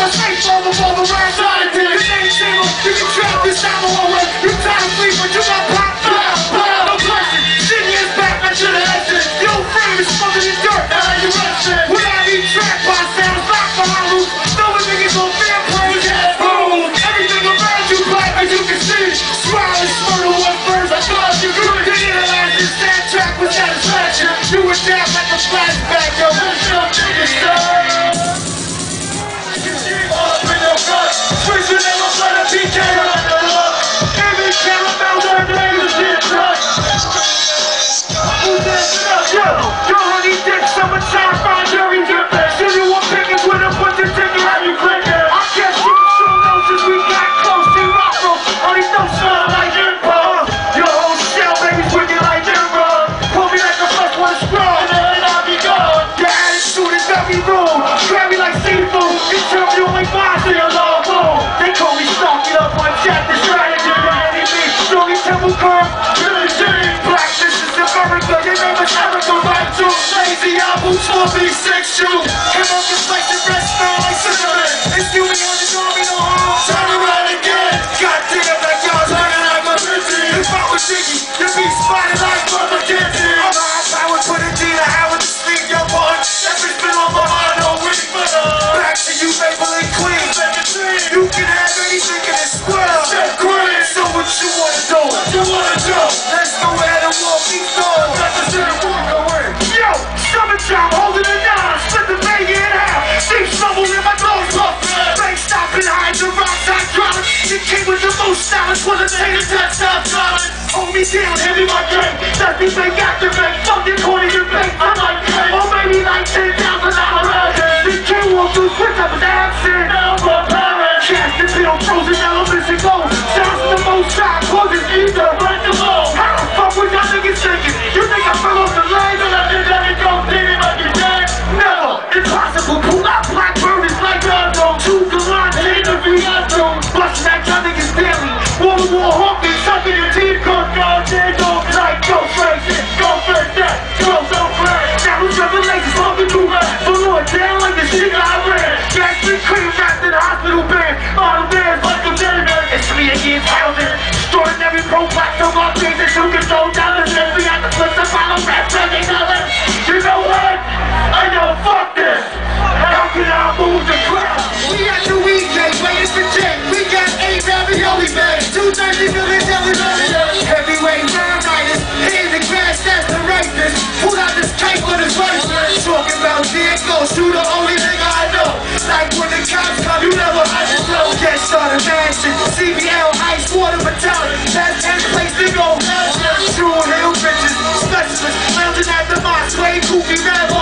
a safe over all around solitude. Your name's Zero, you can trap this ammo away. You tired of sleep, but you got pop, no question. 10 years back, I should've answered. Your old frame is smoking in dirt, now you rustin'. Without any track by sounds, locked behind loose. Throwing niggas on fair play, boom. Everything around you black, as you can see. Smile and smile one first, I thought you could. You analyze this soundtrack with satisfaction. You were down like a flashback, yo. What's up, niggas, Prison and I'm gonna be carried on the look. Every caramel that niggas get touched. Who's that? Yo, honey dick, summertime, find Jerry drippin'. Show you what pickings with a bunch of tickets, how you clickin'. I can't see the show now since we got close. See Rocco, honey don't smell like Impo. Your whole shell, baby's wicked like Impo. Pull me like the first one to scroll, and then I'll be gone. Your attitude is got me rude. Grab me like seafood. You tell me you only buy to your law. They call me stock it up on chat, the strategy behind me. Strongly temple curve, Billy Jean. Black, this is America, your name is Erica, right too. Lazy albums, 4B6 shoe. Come on, just like the rest, smell like cinnamon. It's you me on the army, no harm. Turn around again. Goddamn, that y'all's running like my busy. If I was Ziggy, you'd be spotted like Mother Kenzie. I'm a high power, put a D to Howard to sleep, your boy. Every spin on my mind, no wing, but back to you, Maybelline Queen. You can have anything in this world. So what you wanna do? Let's go ahead and walk these doors. Yo, summertime, holding it down. Split the baby in half. Deep shovel in my nose puff. Bank stopping high, the rocks hydraulic. You came with the most stylish for the tater that stop solid. Hold me down, hand me my drink. Let me make activate. Fuck your corner, your bank. I might pay. Or maybe like $10,000. This kid won't do quick up his accent. Cast the bill, frozen elements and gold. Sounds the most side, causes either. Break the low. How the fuck was y'all niggas thinking? You think I fell off the line and I did let it go? Did it like you dead? Never. Impossible. Pull out black burners like Rondo. Two Galante in the Viato. Bustin' that y'all niggas daily. Wall-to-wall honking, sucking your teeth. Cook all day, go tight, go crazy. Go first that, go so fast. Now who's revelations, fucking do that. Below it down like the shit I ran. Gas me cream wrapped in a hospital bed. All the bands like a janitor. It's me against housing. Storing every pro-black so my things that you can throw dollars. And we have to flip the follow rap $20. You know what? I know, fuck this. How can I move the crowd? We got the weekend, waiting for Jake. We got 8 ravioli bags, 230 million television. Heavyweight rhinitis, in the grass, that's the rapist. Pull out this cake with his wife. Talking about Diego, shoot the only nigga I know. Like when the cops come, you never underflow. Get started mansion, CBL, ice water battalion. That's 10th place to go. True hill bitches, specialists, lounging at the mosque, way goofy rap.